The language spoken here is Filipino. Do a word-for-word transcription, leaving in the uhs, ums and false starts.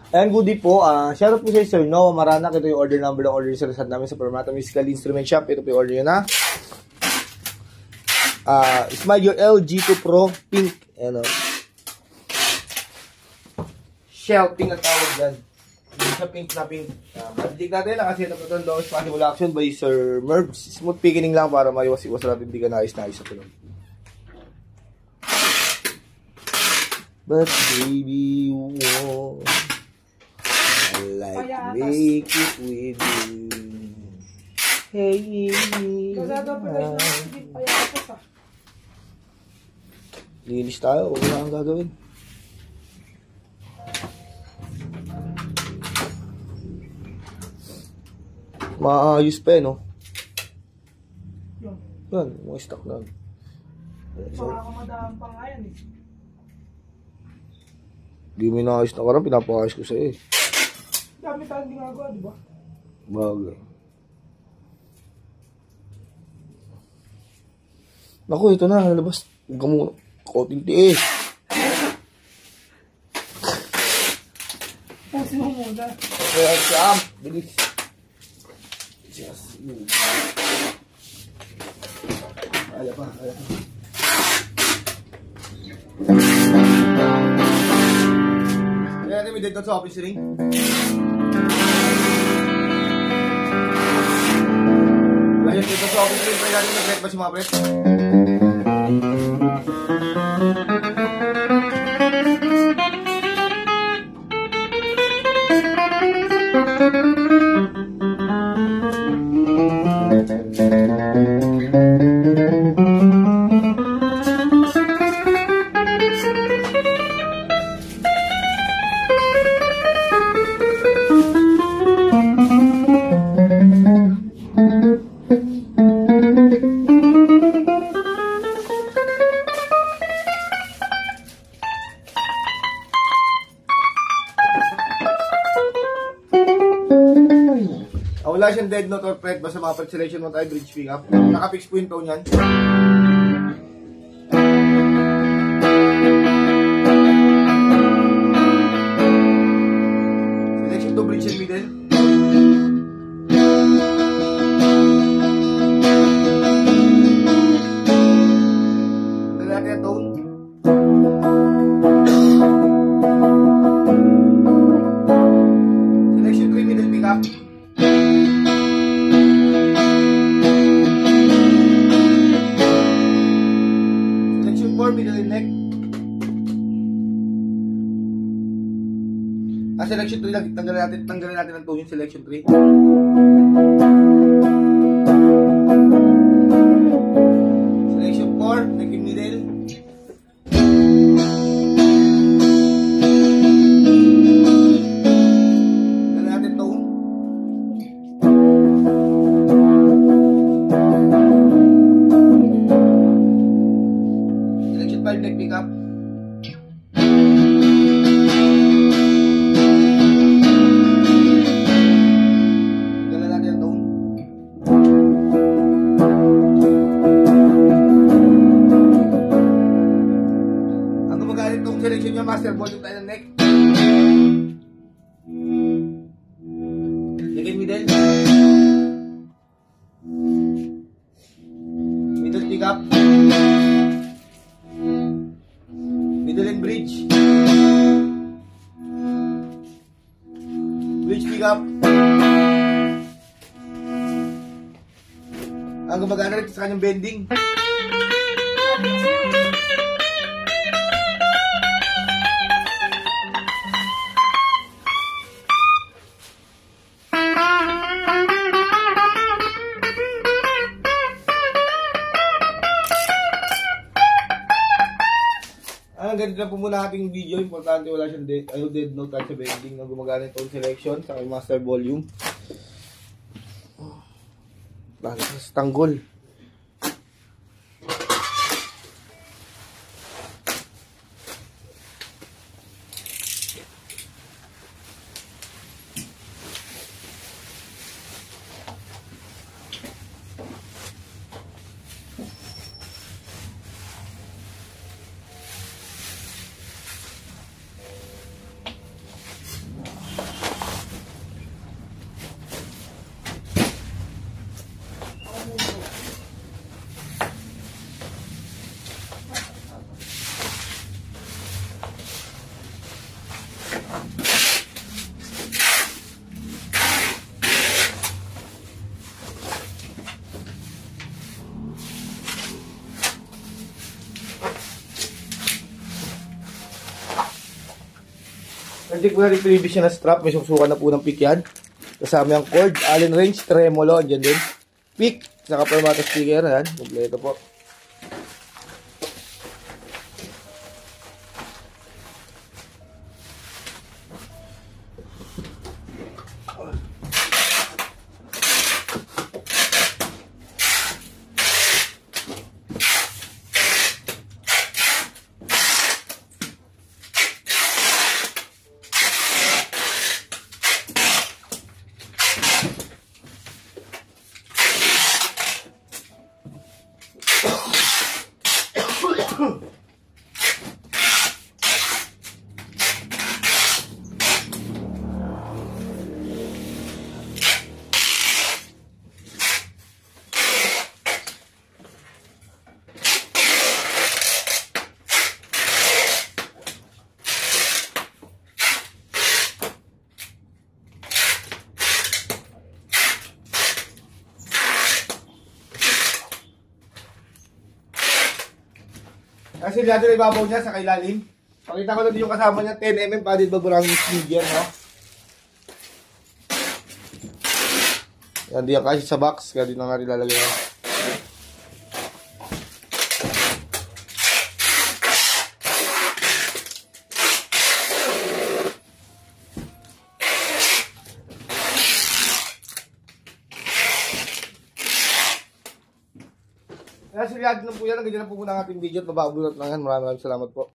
And goodie po, uh, shoutout po sa Sir Noah Maranak. Ito yung order number ng order sa result namin sa Permata Musical Instrument Shop. Ito po yung order nyo na. Uh, Smile Your L G two Pro Pink. Ano. Shell pink ang tawag dyan. Hindi siya pink na pink. Uh, Madidig natin na kasi ito po ito lowest possible action by Sir Mervs. Smooth picking lang para maiwas-iwas natin. Hindi ka nais-nais sa tulong. But baby, oh, I like to make it with you. Hey, linis tayo. Huwag na ang gagawin. Maayos pa eh, no? Yan, mga stock na. Makakamadaan pa nga yan eh. Di mo inaayos na karang, pinapakayos ko sa'yo eh. Dami tayong ginagawa, di ba? Bagay. Naku, ito na, nalabas. Huwag ka muna. Kauting tiis. Pusin mo muna. Kaya siyam, bilis. Yes. Ala pa, ala pa. Kaya natin may dito sa office ring. Kaya dito sa office ring, pwede natin mag-red ba si mga pret? Wala siyang dead note or fret, basta mga selection mo tayo, bridge pick up. Naka-fix po yung tone yan. Selection to bridge and middle. Tala natin yung tone. Selection three middle pick up. Middle and neck. Ah, selection three lang. Tanggalin natin, tanggalin natin ang tone yung selection three. Selection four, neck and middle. Tanggalin natin tone. Five neck pick up. Gala natin ang tone. Ang gumagamit tong selection niya, master volume tayo ng neck. Neck and middle. Middle pick up. Middle and bridge. Bridge pick up. Ang gumagana rin sa kanyang bending. Ganito na po muna ating video. Importante wala siyang dead, ayaw dead note at sa bending na gumagana yung tone selection sa master volume. Balas tanggol. Nandiyan ko na rin previous na strap. May susukan na po ng pick yan. Kasama yung cord, Allen wrench, tremolo, andyan din. Pick, saka permata sticker, yan. Kompleto po. Kasi natin ang ibabaw niya sa kailalim. Pakita ko na din yung kasama niya, ten millimeter padded bag walang medium, no? Yan, di yan kasi sa box, kaya di na nga rin lalagay yan. Kaya silyado na po yan. Ang ganyan na po muna ang ating video at mababulot lang yan. Maraming maraming salamat po.